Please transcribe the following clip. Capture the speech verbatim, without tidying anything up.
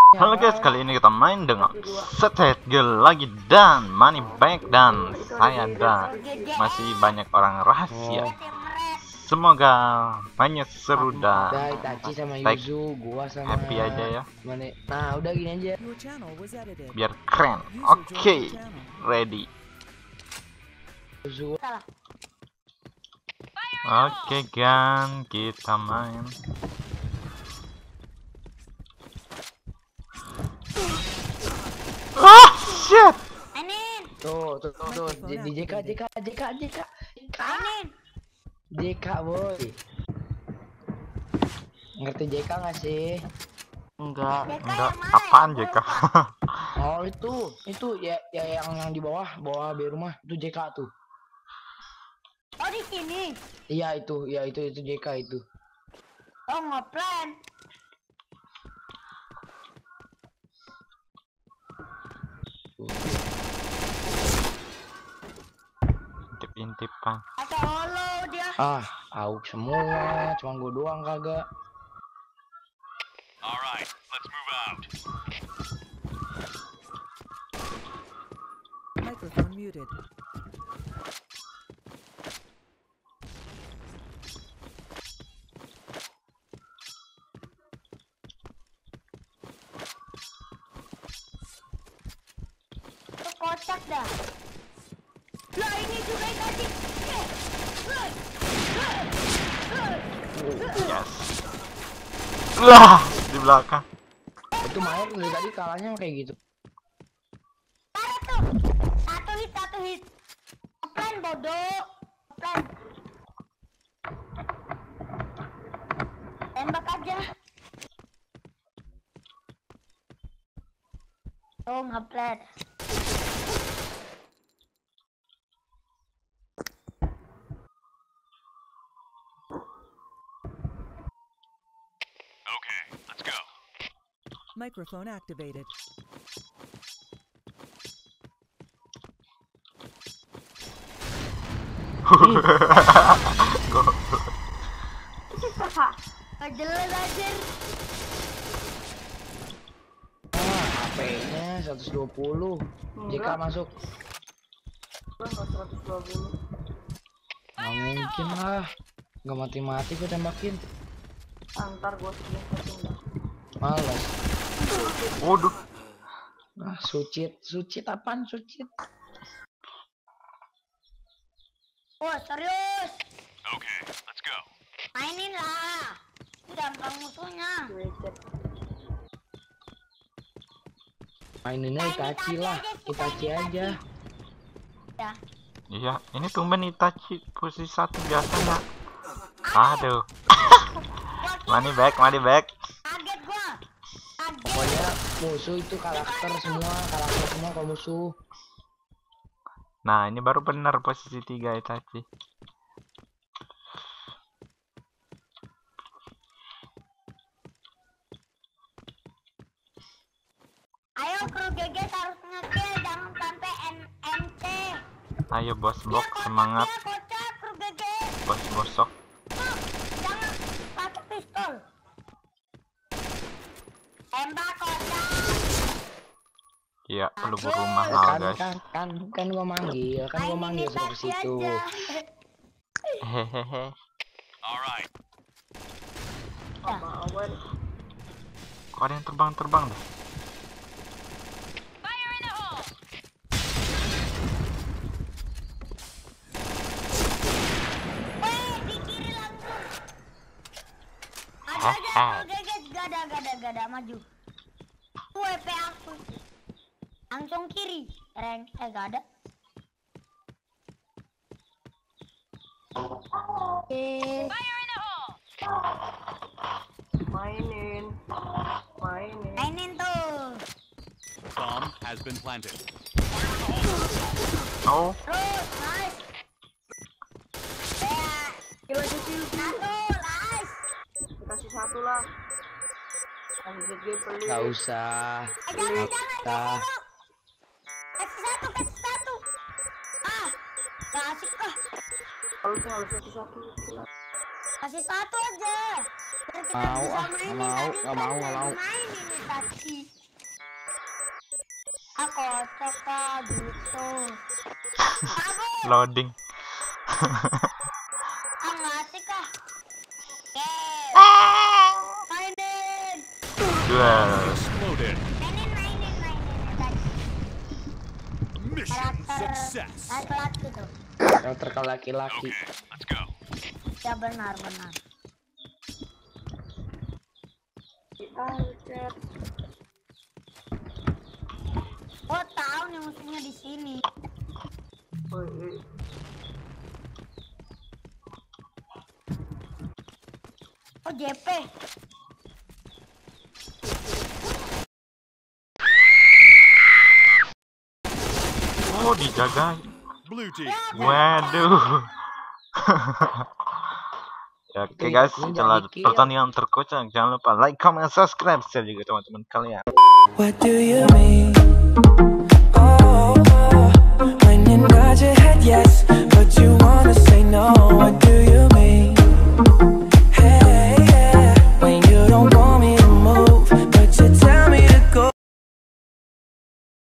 Halo guys, kali ini kita main dengan Strategy lagi dan Money Back dan saya dan masih banyak orang rahasia. Semoga mainnya seru dan Itachi sama like, Yuzu, gua sama happy aja ya. Mane. Nah, udah gini aja. Biar keren. Oke, okay, ready. Yuzu. Oke, okay, kan kita main. Ah, shit. Tuh, tuh, tuh, tuh. Di J K, J K, J K, J K. J K, boy. Ngerti J K nggak sih? Enggak, enggak. Apaan J K? Oh, itu, itu ya, ya yang yang di bawah, bawah B rumah. Itu J K tuh. Oh, di sini. Iya, itu, ya itu itu J K itu. Oh, ngeplan. Intip-intipan. Ada holo dia. Ah, out semua, cuma gua doang kagak. Alright, let's move out. Microphone muted. Itu kocak dah. Lah ini juga tadi. Yes. Lah, di belakang. Itu Mayor dari tadi kalahnya kayak gitu. Ada tuh. Satu hit, satu hit. Ngeplan bodoh. Ngeplan. Tembak aja. Oh, ngeplan. Okay, let's go. Microphone activated. Gak jelas aja. Ah, H P-nya seratus dua puluh. J K masuk. seratus dua puluh. Nggak mungkin lah. Nggak mati-mati gue tembakin. Antar gue sini. Males. Waduh. Ah, sucit. Sucit apaan sucit? Oh, serius. Okay, let's go. Mainin lah. Gampang musuhnya. Maininnya Itachi lah. Itachi aja. Ya. Iya, ini tumben Itachi posisi satu biasanya. Aduh. Money back, money back. Kaget gua. Kaget. Pokoknya musuh itu karakter semua. Karakter semua kalau musuh. Nah, ini baru benar posisi tiga Itachi. Ayo kru G G harus ngekill, jangan sampai N C. Ayo bos bok semangat. Dia kocak kru G G. Bos bosok. Tuh, jangan pakai pistol. Tembak kocak. Iya, peluru mahal Kan, guys. kan, kan, kan gua manggil. Kan gua manggil suruh ke situ. Hehehe. Alright. Kok ada yang terbang-terbang dah? Wih, di kiri langsung. Ada aja kru G G, gak ada, gak ada, gak ada, maju. W P aku. Langsung kiri. Rank, eh gak ada. Oke. Mainin, mainin. Mainin tuh. Bomb has been planted. Oh, Terus, nice. Ya, Gila kecil, satu, nice. kasih satu lah. Kasih G G pelit. Gak usah. Eh, jangan, jangan, Kita. jangan. Kasih satu, kasih satu. Ah, gak asik kah? Kalau tuh harus kasih satu. Gila. Kasih satu aja. Biar kita Mau bisa ah, mainin nggak mau, tadi nggak kan mau, nggak lagi mau. main ini tadi. Aku cekak gitu. Aku Loading. ah nggak asik ah. Oke. Mainin. Duel. Exploded. Mainin mainin mainin. Tadi Mission karakter success. laki-laki tuh. Karakter laki-laki. Okay, let's go. Ya benar benar. Alcet. Oh tahu nih musuhnya di sini. Woi, Oh J P. Oh, dijaga. Blue team. Waduh. Ya, oke Wih, guys, ini setelah jadi kill. pertandingan terkocak, jangan lupa like, comment, subscribe, share juga teman-teman kalian. What do you mean?